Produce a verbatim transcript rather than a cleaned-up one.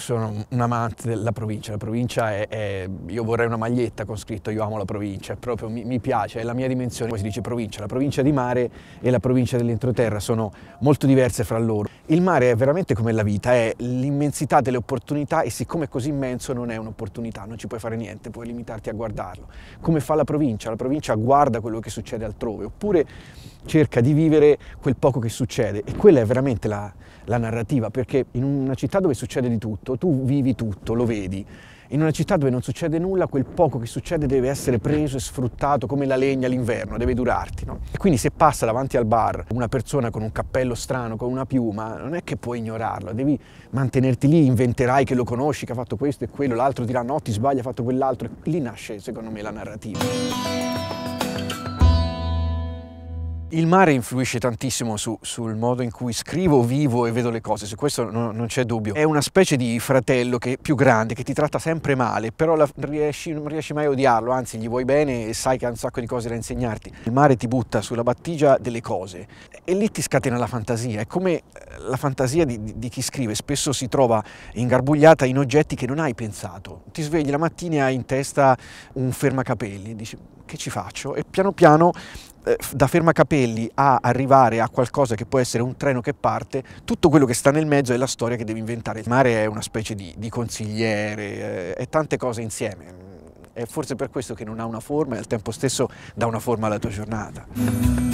sono un amante della provincia, la provincia è, è... io vorrei una maglietta con scritto io amo la provincia, proprio mi, mi piace, è la mia dimensione, poi si dice provincia, la provincia di mare e la provincia dell'entroterra sono molto diverse fra loro. Il mare è veramente come la vita, è l'immensità delle opportunità e siccome è così immenso non è un'opportunità, non ci puoi fare niente, puoi limitarti a guardarlo. Come fa la provincia? La provincia guarda quello che succede altrove, oppure cerca di vivere quel poco che succede e quella è veramente la, la narrativa, perché in una città dove succede di tutto, tu vivi tutto, lo vedi. In una città dove non succede nulla, quel poco che succede deve essere preso e sfruttato come la legna l'inverno, deve durarti, no? E quindi se passa davanti al bar una persona con un cappello strano, con una piuma, non è che puoi ignorarlo, devi mantenerti lì, inventerai che lo conosci, che ha fatto questo e quello, l'altro dirà no, ti sbagli, ha fatto quell'altro, e lì nasce secondo me la narrativa. Il mare influisce tantissimo su, sul modo in cui scrivo, vivo e vedo le cose, su questo no, non c'è dubbio. È una specie di fratello che, più grande, che ti tratta sempre male, però la, riesci, non riesci mai a odiarlo, anzi gli vuoi bene e sai che ha un sacco di cose da insegnarti. Il mare ti butta sulla battigia delle cose e lì ti scatena la fantasia. È come la fantasia di, di, di chi scrive, spesso si trova ingarbugliata in oggetti che non hai pensato. Ti svegli la mattina e hai in testa un fermacapelli, dici che ci faccio? E piano piano da fermacapelli a arrivare a qualcosa che può essere un treno che parte, tutto quello che sta nel mezzo è la storia che devi inventare. Il mare è una specie di, di consigliere, è tante cose insieme, è forse per questo che non ha una forma e al tempo stesso dà una forma alla tua giornata.